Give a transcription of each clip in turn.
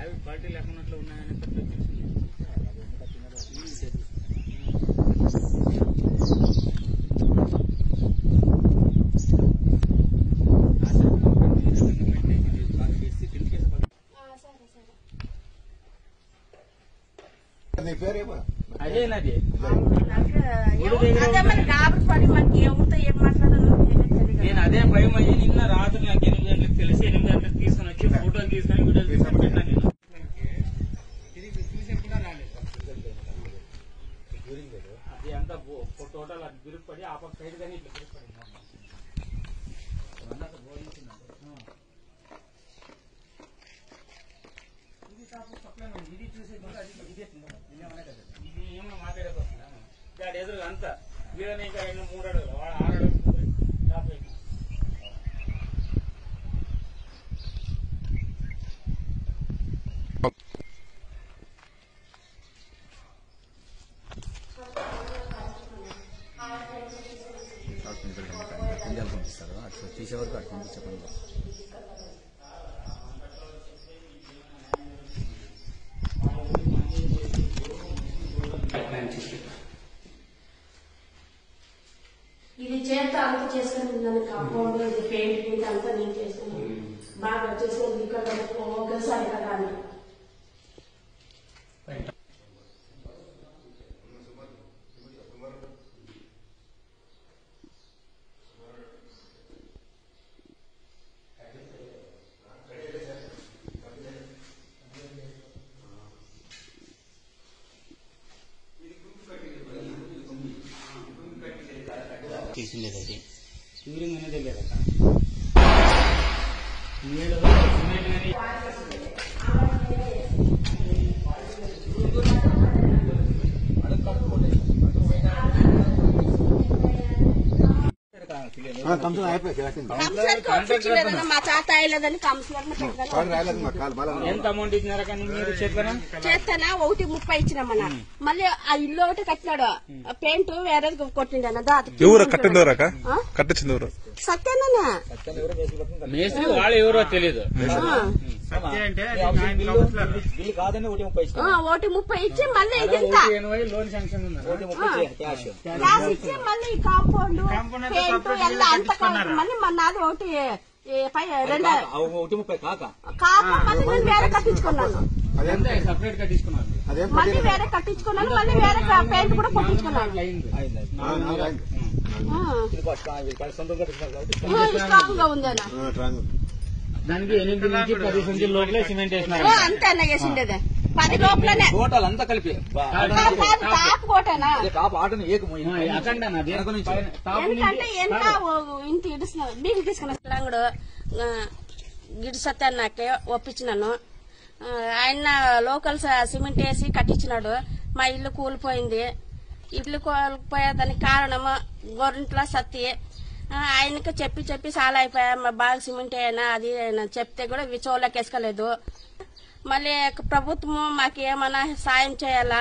Quality లేకున్నట్లు ఉన్నాయని అదేనది నేను అదే భయం అయ్యి నిన్న రాత్రి నాకు 8 గంటలకు తెలిసి 8 గంటలకు తీసుకుని వచ్చి ఫోటోలు తీసుకొని వీడియోలు తీసుకొని పెట్టాను నేను. అది అంతా టోటల్ అది బిరుకుపడి ఆ పక్క సైడ్ కానీ ఇట్లా బిరుకుపడి ఇది చూసే ఇది ఏమో మాట్లాడేకొస్తుందా దాని ఎదురుగా అంతా వీళ్ళని ఇంకా 3 అడుగులు 6 అడుగులు టాప్ అయిపోయింది. పంపిస్తారు అట్లా తీసే వరకు అటు పంపించకుండా ఇది చేత అంత చేసుకుని నన్ను కాంపౌండ్ ఇది పెయింట్ అంతా నేను చేస్తాను బాగా వచ్చేసి ఇక్కడ ఒకసారి కదా అని చేసిండేది క్యూరింగ్ అనేది లేదట మా తాత అయ్యలేదని ఎంత అమౌంట్ ఇచ్చినారా కానీ మీరు చేస్తానా 1.30 ఇచ్చినామన్నా మళ్ళీ ఆ ఇల్లు ఒకటి కట్టినాడు పెయింట్ వేరే కొట్టిండన్న కట్టించింది సత్యానా మేస్త్రి వాళ్ళు ఎవరో తెలియదు 1.30 ఇచ్చి మళ్ళీ లోన్ శాంక్షన్ క్లాస్ ఇచ్చి మళ్ళీ కాంపౌండ్ పెయింట్ ఎలా అంత మళ్ళీ నాది 1.30 కాక మళ్ళీ నేను వేరే కట్టించుకున్నాను సపరేట్ గా తీసుకున్నాను మళ్ళీ వేరే కట్టించుకున్నాను మళ్ళీ వేరే పెయింట్ కూడా కొట్టించుకున్నాను స్ట్రాంగ్ గా ఉందన్నా దానికి 8 నుంచి 10 సెంటీల లోపలే సిమెంట్ వేసినారు అంతే అన్న వేసిండేదే 10 లోపలనే టోటల్ అంతా కలిపి టాప్ కోటనా టాప్ ఆటను ఎందుకంటే ఎంత ఇంత ఇడుస్తున్నా బీగి తీసుకున్నాడు గిడి సత్యాన్నకే ఒప్పించినాను ఆయన లోకల్ సిమెంట్ వేసి కట్టించినాడు మా ఇల్లు కూలిపోయింది ఇల్లు కూలిపోయేదానికి కారణము గవర్నమెంట్లో సత్తి ఆయనకి చెప్పి చాలా అయిపోయా బాగా సిమెంట్ అయినా అది చెప్తే కూడా విచోళ్ళకి వేసుకోలేదు మళ్ళీ ప్రభుత్వం మాకేమన్నా సాయం చేయాలా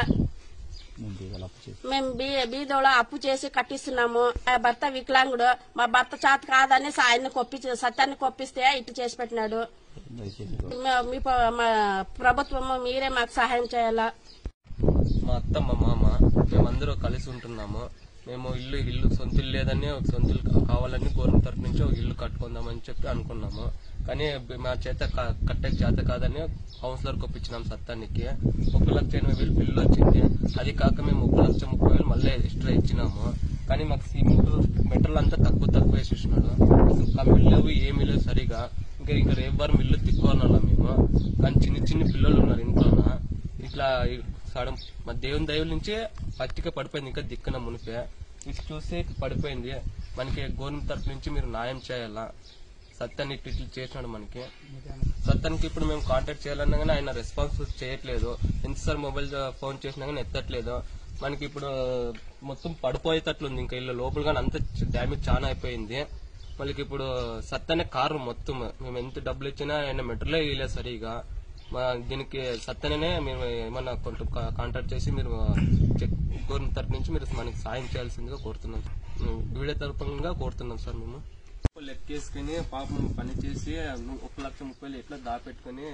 మేము బీదోళ అప్పు చేసి కట్టిస్తున్నాము మా భర్త వికలాంగుడు మా భర్త చేత కాదని ఆయన సత్యాన్ని కొప్పిస్తే ఇటు చేసి పెట్టినాడు మీ ప్రభుత్వం మీరే మాకు సహాయం చేయాలా మా అత్త మా మామ మేమందరూ కలిసి ఉంటున్నాము మేము ఇల్లు సొంత ఇల్లు లేదని ఒక సొంత ఇల్లు కావాలని గవర్నమెంట్ తరఫు నుంచి ఒక ఇల్లు కట్టుకుందామని చెప్పి అనుకున్నాము కానీ మా చేత కట్టేకి చేత కాదని కౌన్సిలర్ ఒప్పించినాం సత్తానికి 1,80,000 బిల్లు వచ్చింది అది కాక మేము 1,30,000 మళ్ళీ ఎక్స్ట్రా ఇచ్చినాము కానీ మాకు సిమెంట్ మెటీరియల్ అంతా తక్కువ వేసేసినాడు అసలు కమ్మిలు లేవు ఏమీ లేవు సరిగా ఇంకా రేపు ఇల్లు తిక్కున్నాం మేము కానీ చిన్న పిల్లలు ఉన్నారు ఇంట్లోన ఇట్లా సడన్ మా దేవుని దైవం నుంచే పత్తిక పడిపోయింది ఇంకా దిక్కున మునిపే ఇది చూస్తే పడిపోయింది మనకి గవర్నమెంట్ తరఫు నుంచి మీరు న్యాయం చేయాలా సత్యాన్ని ఇట్లు చేసినాడు మనకి సత్యానికి ఇప్పుడు మేము కాంటాక్ట్ చేయాలన్నా కానీ ఆయన రెస్పాన్స్ చేయట్లేదు ఎన్నిసార్లు మొబైల్ ఫోన్ చేసినా కానీ ఎత్తట్లేదు మనకి ఇప్పుడు మొత్తం పడిపోయేటట్లుంది ఇంకా ఇల్లు లోపల కానీ అంత డ్యామేజ్ చాలా అయిపోయింది మనకి ఇప్పుడు సత్యాన్ని కారు మొత్తం మేము ఎంత డబ్బులు ఇచ్చినా ఆయన మెటీరియల్ ఇవ్వలేదు సరిగా దీనికి సత్యనే మేము ఏమన్నా కొంచెం కాంటాక్ట్ చేసి మీరు గవర్నమెంట్ తరఫు నుంచి మీరు మనకి సాయం చేయాల్సిందిగా కోరుతున్నాం వీడియో తరఫుగా కోరుతున్నాం సార్ మేము లెక్కేసుకుని పాపం పని చేసి 1,30,000 ఎట్లా దాపెట్టుకుని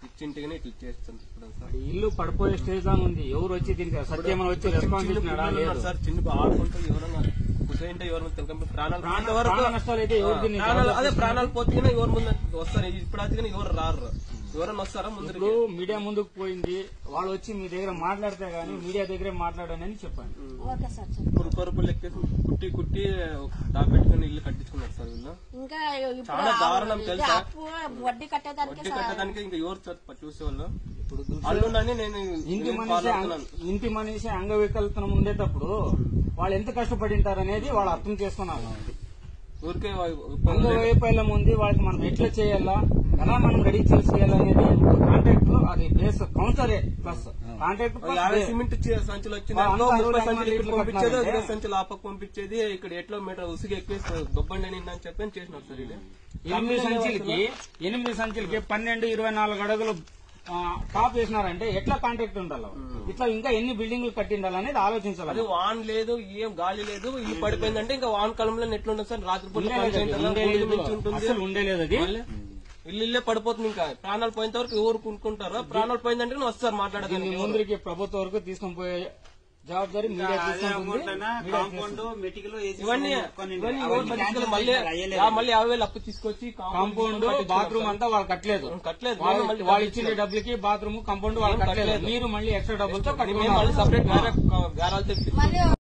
ఇచ్చింటిగానే ఇట్లా చేస్తుంటారు సార్. ఇల్లు పడిపోయే స్టేజ్ లో ఉంది. ఎవరు వచ్చి దీనికి సత్యం వచ్చి రెస్పాన్స్ ఇచ్చినాడా లేదు సార్. చిన్న ఆడుకుంటూ ఎవరన్నా కుసేంటే ఎవరైనా తెలుగు ప్రాణాలు ప్రాణ నష్టాలు అయితే ఎవరు దీన్ని అదే ప్రాణాలు పోతే ఎవరు ముందు వస్తారు. ఇప్పుడు అది ఎవరు రారు. ఎవరన్నా వస్తారా ముందు? ఇప్పుడు మీడియా ముందుకు పోయింది, వాళ్ళు వచ్చి మీ దగ్గర మాట్లాడితే గానీ మీడియా దగ్గరే మాట్లాడని చెప్పండి. Okay sir. పరుపులు ఎక్కేసి కుట్టి దాపెట్టుకుని ఇల్లు కట్టించుకున్నారు సార్ వీళ్ళు. ఇంకా చాలా దారుణం తెలుసా? వడ్డీ కట్టేదానికి ఇంకా ఎవరు చూసేవాళ్ళు. ఇప్పుడు అల్లుండని నేను ఇంటి మనిషి అంగవికల్పనం ఉండేటప్పుడు వాళ్ళు ఎంత కష్టపడింటారనేది వాళ్ళు అర్థం చేసుకున్నారు. ఊరికే అంగవైఫల్యం ఉంది, వాళ్ళకి మనం ఎట్లా చేయాలా, ఎలా మనం రెడీ చేసేయాలనేది కాంట్రాక్ట్ అది బేస్ కౌంటరే ప్లస్ కాంట్రాక్ట్ 50 సిమెంట్ సంచులు వచ్చింది పంపించేది, 10 సంచులు ఆపకు పంపించేది. ఇక్కడ ఎట్లా మీటర్ ఉసిగి ఎక్కువ దొబ్బండి అని చెప్పని చేసినారు సార్. ఇది 8 సంచులకి 12-24 అడుగులు టాప్ వేసినారంటే ఎట్లా కాంట్రాక్ట్ ఉండాలి, ఇట్లా ఇంకా ఎన్ని బిల్డింగ్లు కట్టిండాలనేది ఆలోచించాలి. అది వాన్ లేదు, ఏం గాలి లేదు, ఈ పడిపోయిందంటే ఇంకా వాన్ కాలంలో ఎట్లుంటుంది సార్? రాత్రిపూట అసలు ఉండేలేదు. అది ఇల్లే పడిపోతుంది. ఇంకా ప్రాణాలు పోయినంత వరకు ఎవరు కొనుక్కుంటారో, ప్రాణాలు పోయిందంటే వస్తారు మాట్లాడదాన్ని. ముందరికి ప్రభుత్వం వరకు తీసుకొని పోయే జవాబారి మీడియా మళ్ళీ 50,000 అప్పు తీసుకొచ్చి కాంపౌండ్ బాత్రూమ్ అంతా వాళ్ళు కట్టలేదు. వాళ్ళు ఇచ్చిన డబ్బులకి బాత్రూమ్ కాంపౌండ్ వాళ్ళు కట్టలేదు. మీరు మళ్ళీ ఎక్స్ట్రా డబ్బులతో మళ్ళీ సపరేట్ వేరే గారాలు తెప్పి